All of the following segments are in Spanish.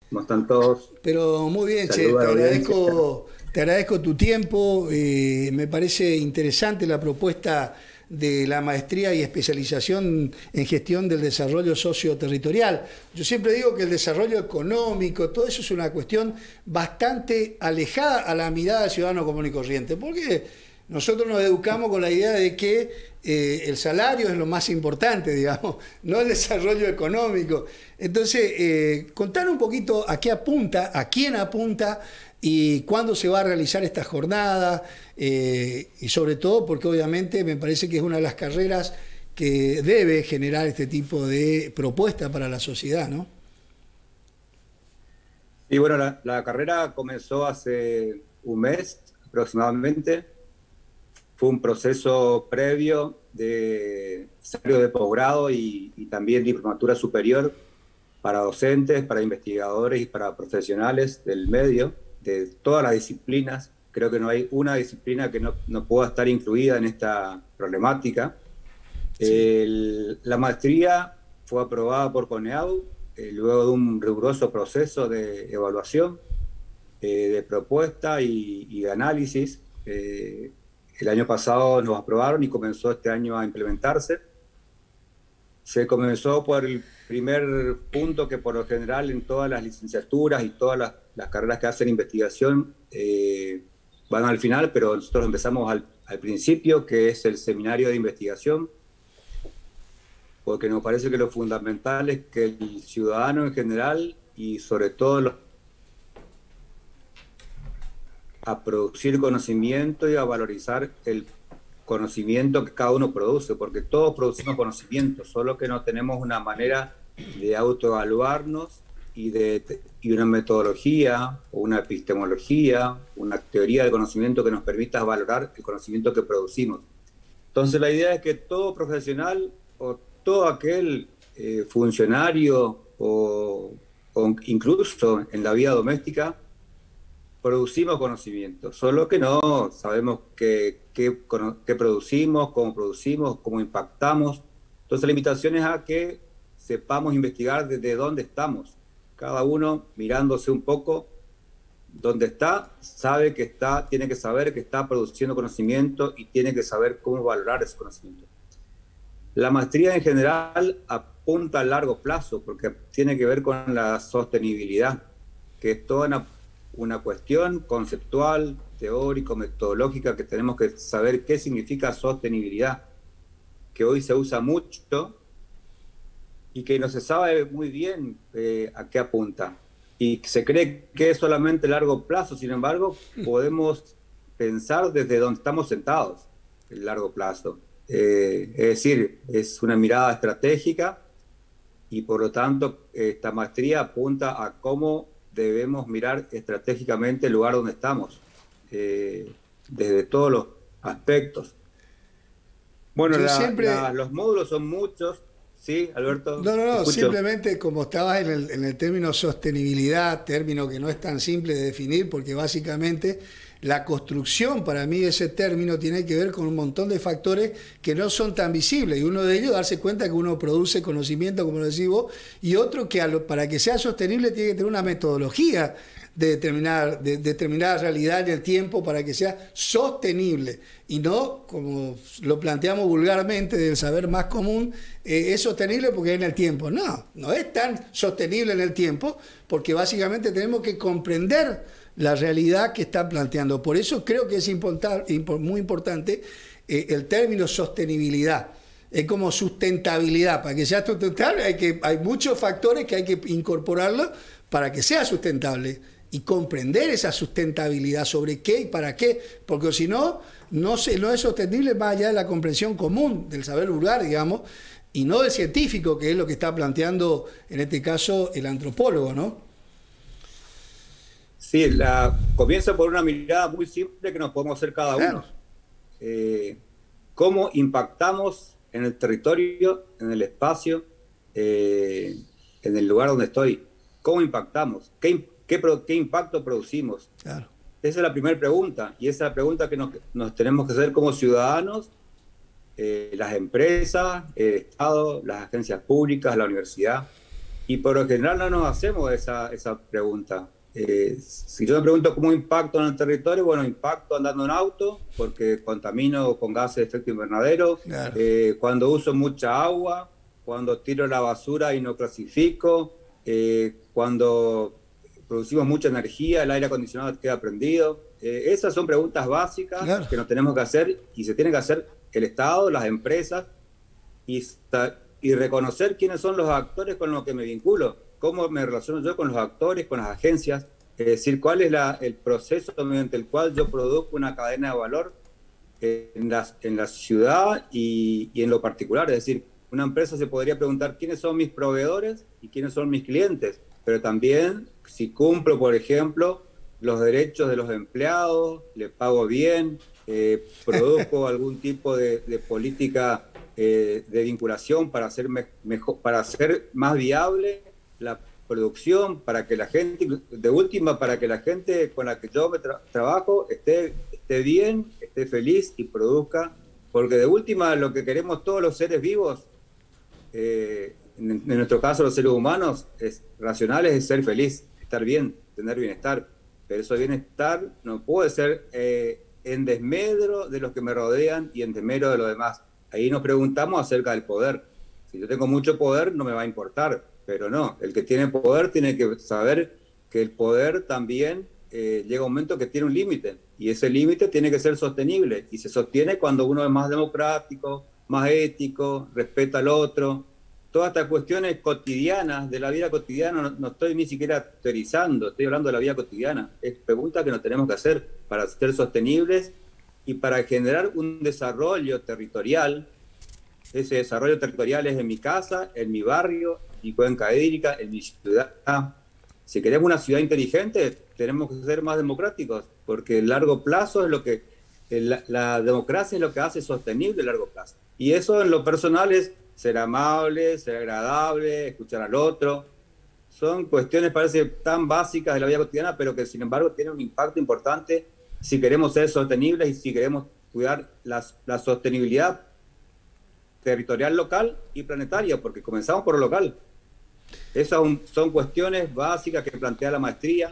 ¿Cómo están todos? Pero muy bien, che, Saludos a la audiencia. te agradezco tu tiempo. Me parece interesante la propuesta de la maestría y especialización en gestión del desarrollo socioterritorial. Yo siempre digo que el desarrollo económico, todo eso es una cuestión bastante alejada a la mirada del ciudadano común y corriente, porque nosotros nos educamos con la idea de que el salario es lo más importante, digamos, no el desarrollo económico. Entonces, contar un poquito a qué apunta, a quién apunta y cuándo se va a realizar esta jornada, y sobre todo porque obviamente me parece que es una de las carreras que debe generar este tipo de propuesta para la sociedad, ¿no? Y bueno, la carrera comenzó hace un mes aproximadamente. Fue un proceso previo de seminario de posgrado y también diplomatura superior para docentes, para investigadores y para profesionales del medio, de todas las disciplinas. Creo que no hay una disciplina que no pueda estar incluida en esta problemática. Sí. La maestría fue aprobada por CONEAU luego de un riguroso proceso de evaluación, de propuesta y de análisis. El año pasado nos aprobaron y comenzó este año a implementarse. Se comenzó por el primer punto que por lo general en todas las licenciaturas y todas las carreras que hacen investigación van al final, pero nosotros empezamos al principio, que es el seminario de investigación, porque nos parece que lo fundamental es que el ciudadano en general y sobre todo a producir conocimiento y a valorizar el conocimiento que cada uno produce, porque todos producimos conocimiento, solo que no tenemos una manera de autoevaluarnos y una metodología o una epistemología, una teoría del conocimiento que nos permita valorar el conocimiento que producimos. Entonces la idea es que todo profesional o todo aquel funcionario o incluso en la vida doméstica producimos conocimiento, solo que no sabemos qué producimos, cómo impactamos. Entonces la invitación es a que sepamos investigar desde dónde estamos. Cada uno mirándose un poco dónde está, sabe que está, tiene que saber que está produciendo conocimiento y tiene que saber cómo valorar ese conocimiento. La maestría en general apunta a largo plazo porque tiene que ver con la sostenibilidad, que es toda una cuestión conceptual, teórico, metodológica, que tenemos que saber qué significa sostenibilidad, que hoy se usa mucho y que no se sabe muy bien a qué apunta. Y se cree que es solamente largo plazo, sin embargo, podemos pensar desde donde estamos sentados, el largo plazo. Es decir, es una mirada estratégica y por lo tanto esta maestría apunta a cómo debemos mirar estratégicamente el lugar donde estamos, desde todos los aspectos. Bueno, Yo siempre, los módulos son muchos. Sí, Alberto, no, no, te no, escucho. simplemente como estabas en el término sostenibilidad, término que no es tan simple de definir, porque básicamente la construcción para mí de ese término tiene que ver con un montón de factores que no son tan visibles, y uno de ellos darse cuenta que uno produce conocimiento, como lo decís vos, y otro que para que sea sostenible tiene que tener una metodología de determinada realidad en el tiempo para que sea sostenible y no, como lo planteamos vulgarmente del saber más común, es sostenible porque es en el tiempo. No, no es tan sostenible en el tiempo porque básicamente tenemos que comprender la realidad que está planteando. Por eso creo que es muy importante el término sostenibilidad. Es como sustentabilidad. Para que sea sustentable hay muchos factores que hay que incorporarlo para que sea sustentable y comprender esa sustentabilidad sobre qué y para qué, porque si no, no es sostenible más allá de la comprensión común del saber vulgar, digamos, y no del científico, que es lo que está planteando en este caso el antropólogo, ¿no? Sí, comienza por una mirada muy simple que nos podemos hacer cada Claro. uno. ¿Cómo impactamos en el territorio, en el espacio, en el lugar donde estoy? ¿Cómo impactamos? ¿Qué impacto producimos? Claro. Esa es la primera pregunta, y esa es la pregunta que nos tenemos que hacer como ciudadanos, las empresas, el Estado, las agencias públicas, la universidad. Y por lo general no nos hacemos esa pregunta. Si yo me pregunto cómo impacto en el territorio, bueno, impacto andando en auto, porque contamino con gases de efecto invernadero, Claro. cuando uso mucha agua, cuando tiro la basura y no clasifico, cuando producimos mucha energía, el aire acondicionado queda prendido. Esas son preguntas básicas Claro. que nos tenemos que hacer y se tienen que hacer el Estado, las empresas y reconocer quiénes son los actores con los que me vinculo, cómo me relaciono yo con los actores, con las agencias, es decir, cuál es el proceso mediante el cual yo produzco una cadena de valor en la ciudad y en lo particular. Es decir, una empresa se podría preguntar quiénes son mis proveedores y quiénes son mis clientes, pero también si cumplo, por ejemplo, los derechos de los empleados, le pago bien, produzco algún tipo de política de vinculación para hacer mejor, para hacer más viable la producción, para que la gente, de última, para que la gente con la que yo trabajo esté bien, esté feliz y produzca, porque de última lo que queremos todos los seres vivos, en nuestro caso los seres humanos, racionales, es ser feliz, estar bien, tener bienestar, pero ese bienestar no puede ser en desmedro de los que me rodean y en desmedro de los demás. Ahí nos preguntamos acerca del poder. Si yo tengo mucho poder, no me va a importar, pero no, el que tiene poder tiene que saber que el poder también llega un momento que tiene un límite, y ese límite tiene que ser sostenible, y se sostiene cuando uno es más democrático, más ético, respeta al otro. Todas estas cuestiones cotidianas, de la vida cotidiana, no estoy ni siquiera teorizando, estoy hablando de la vida cotidiana. Es pregunta que nos tenemos que hacer para ser sostenibles y para generar un desarrollo territorial. Ese desarrollo territorial es en mi casa, en mi barrio, en mi cuenca hídrica, en mi ciudad. Si queremos una ciudad inteligente, tenemos que ser más democráticos, porque el largo plazo es lo que, la democracia es lo que hace sostenible el largo plazo. Y eso en lo personal es ser amable, ser agradable, escuchar al otro. Son cuestiones, parece, tan básicas de la vida cotidiana, pero que sin embargo tienen un impacto importante si queremos ser sostenibles y si queremos cuidar la sostenibilidad territorial local y planetaria, porque comenzamos por lo local. Esas son cuestiones básicas que plantea la maestría.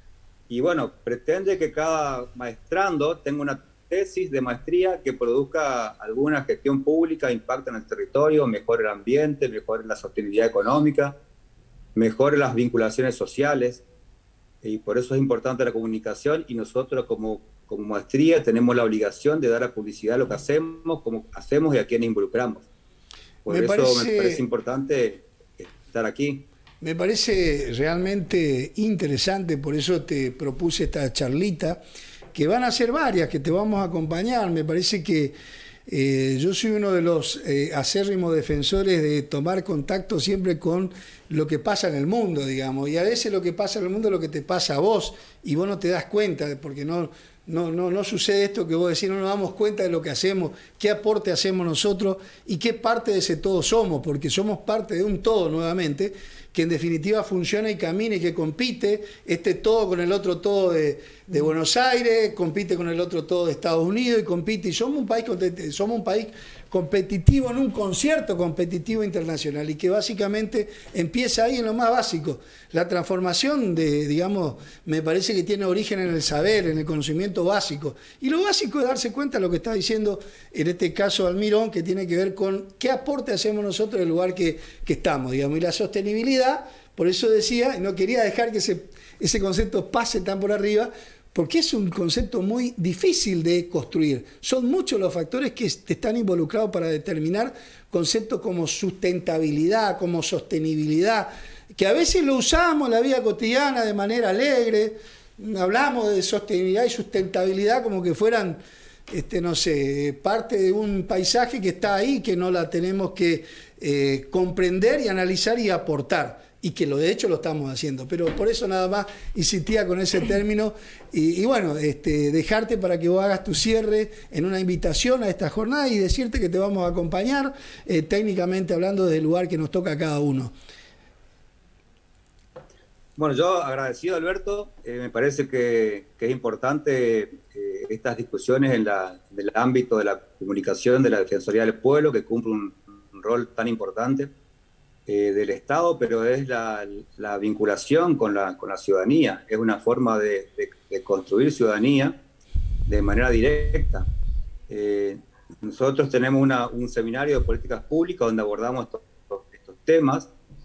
Y bueno, pretende que cada maestrando tenga una tesis de maestría que produzca alguna gestión pública, impacte en el territorio, mejore el ambiente, mejore la sostenibilidad económica, mejore las vinculaciones sociales. Y por eso es importante la comunicación, y nosotros como maestría tenemos la obligación de dar a publicidad lo que hacemos, cómo hacemos y a quiénes involucramos. Por eso me parece importante estar aquí. Me parece realmente interesante, por eso te propuse esta charlita, que van a ser varias, que te vamos a acompañar. Me parece que yo soy uno de los acérrimos defensores de tomar contacto siempre con lo que pasa en el mundo, digamos, y a veces lo que pasa en el mundo es lo que te pasa a vos, y vos no te das cuenta, porque no sucede esto que vos decís, no nos damos cuenta de lo que hacemos, qué aporte hacemos nosotros y qué parte de ese todo somos, porque somos parte de un todo nuevamente, que en definitiva funciona y camina y que compite, este todo con el otro todo de Buenos Aires, compite con el otro todo de Estados Unidos y compite, y somos un país competitivo en un concierto competitivo internacional, y que básicamente empieza ahí en lo más básico. La transformación digamos, me parece que tiene origen en el saber, en el conocimiento básico, y lo básico es darse cuenta de lo que está diciendo en este caso Almirón, que tiene que ver con qué aporte hacemos nosotros en el lugar que estamos, digamos, y la sostenibilidad. Por eso decía, y no quería dejar que ese concepto pase tan por arriba, porque es un concepto muy difícil de construir. Son muchos los factores que están involucrados para determinar conceptos como sustentabilidad, como sostenibilidad, que a veces lo usamos en la vida cotidiana de manera alegre, hablamos de sostenibilidad y sustentabilidad como que fueran, no sé, parte de un paisaje que está ahí, que no la tenemos que comprender y analizar y aportar, y que de hecho lo estamos haciendo, pero por eso nada más insistía con ese término, y bueno, dejarte para que vos hagas tu cierre en una invitación a esta jornada y decirte que te vamos a acompañar técnicamente hablando del lugar que nos toca a cada uno. Bueno, yo agradecido, Alberto. Me parece que es importante estas discusiones en el ámbito de la comunicación de la Defensoría del Pueblo, que cumple un rol tan importante. del Estado, pero es la vinculación con la ciudadanía. Es una forma de construir ciudadanía de manera directa. Nosotros tenemos un seminario de políticas públicas donde abordamos estos temas.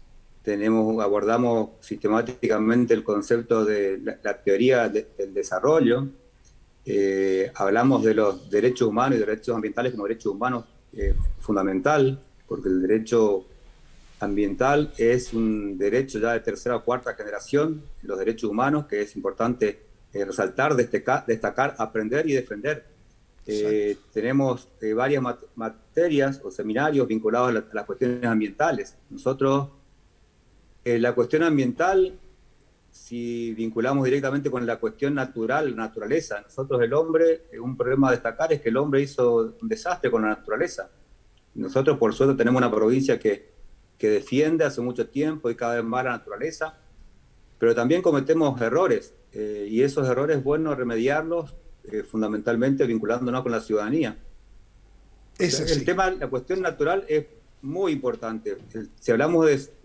Abordamos sistemáticamente el concepto de la teoría del desarrollo. Hablamos de los derechos humanos y derechos ambientales como derechos humanos fundamental, porque el derecho ambiental es un derecho ya de tercera o cuarta generación, los derechos humanos, que es importante resaltar, destacar, aprender y defender. Tenemos varias materias o seminarios vinculados a las cuestiones ambientales. Nosotros, la cuestión ambiental, si vinculamos directamente con la cuestión natural, la naturaleza, nosotros el hombre, un problema a destacar es que el hombre hizo un desastre con la naturaleza. Nosotros, por suerte, tenemos una provincia que defiende hace mucho tiempo y cada vez más la naturaleza, pero también cometemos errores, y esos errores es bueno remediarlos, fundamentalmente vinculándonos con la ciudadanía. El tema, la cuestión natural es muy importante. Si hablamos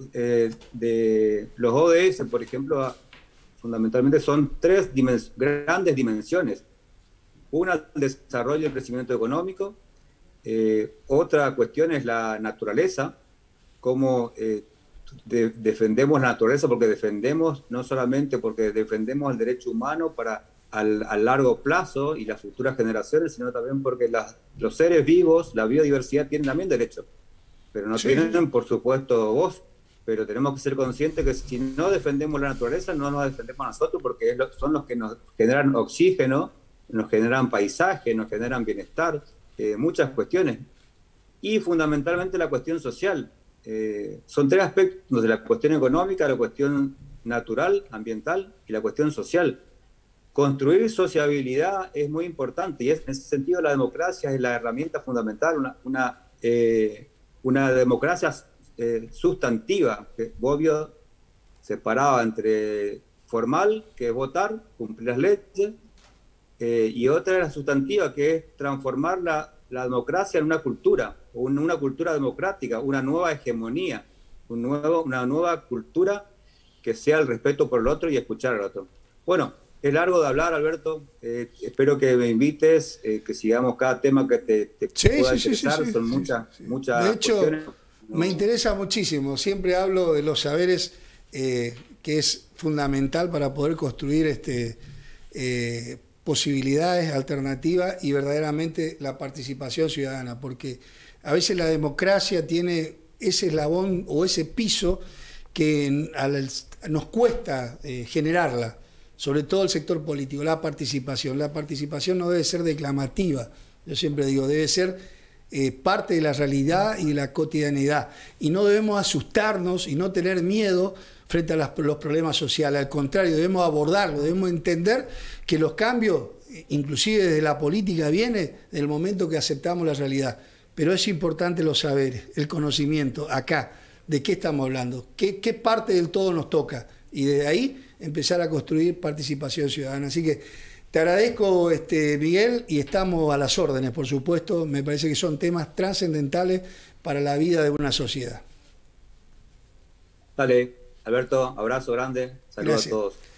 de los ODS, por ejemplo, fundamentalmente son tres grandes dimensiones. Una, el desarrollo y el crecimiento económico. Otra cuestión es la naturaleza, cómo defendemos la naturaleza, porque defendemos, no solamente porque defendemos el derecho humano al largo plazo y las futuras generaciones, sino también porque los seres vivos, la biodiversidad, tienen también derechos, pero no tienen, por supuesto, voz. Pero tenemos que ser conscientes que si no defendemos la naturaleza, no nos defendemos a nosotros, porque son los que nos generan oxígeno, nos generan paisaje, nos generan bienestar, muchas cuestiones. Y fundamentalmente la cuestión social. Son tres aspectos: de la cuestión económica, la cuestión natural, ambiental, y la cuestión social. Construir sociabilidad es muy importante, y en ese sentido la democracia es la herramienta fundamental, una democracia sustantiva, que Bobbio separaba entre formal, que es votar, cumplir las leyes, y otra era sustantiva, que es transformar la democracia en una cultura democrática, una nueva hegemonía, una nueva cultura que sea el respeto por el otro y escuchar al otro. Bueno, es largo de hablar, Alberto. Espero que me invites, que sigamos cada tema que te pueda interesar. Son muchas de hecho, cuestiones. Me interesa muchísimo. Siempre hablo de los saberes, que es fundamental para poder construir posibilidades, alternativas y verdaderamente la participación ciudadana, porque a veces la democracia tiene ese eslabón o ese piso que nos cuesta generarla, sobre todo el sector político, la participación. La participación no debe ser declamativa, yo siempre digo, debe ser parte de la realidad y de la cotidianidad, y no debemos asustarnos y no tener miedo frente a los problemas sociales. Al contrario, debemos abordarlo, debemos entender que los cambios, inclusive desde la política, vienen del momento que aceptamos la realidad. Pero es importante los saberes, el conocimiento, acá, de qué estamos hablando, qué parte del todo nos toca, y desde ahí empezar a construir participación ciudadana. Así que te agradezco, Miguel, y estamos a las órdenes, por supuesto. Me parece que son temas trascendentales para la vida de una sociedad. Dale, Alberto, abrazo grande, saludos a todos.